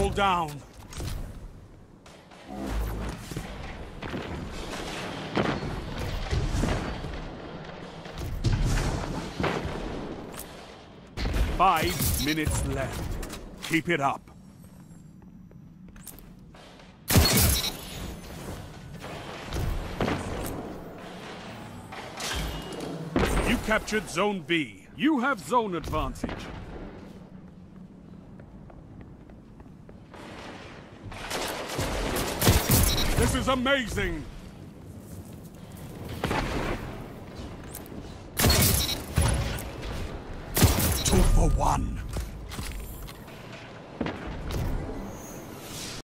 all down. Five minutes left. Keep it up. You captured Zone B. You have zone advantage. This is amazing! 2 for 1.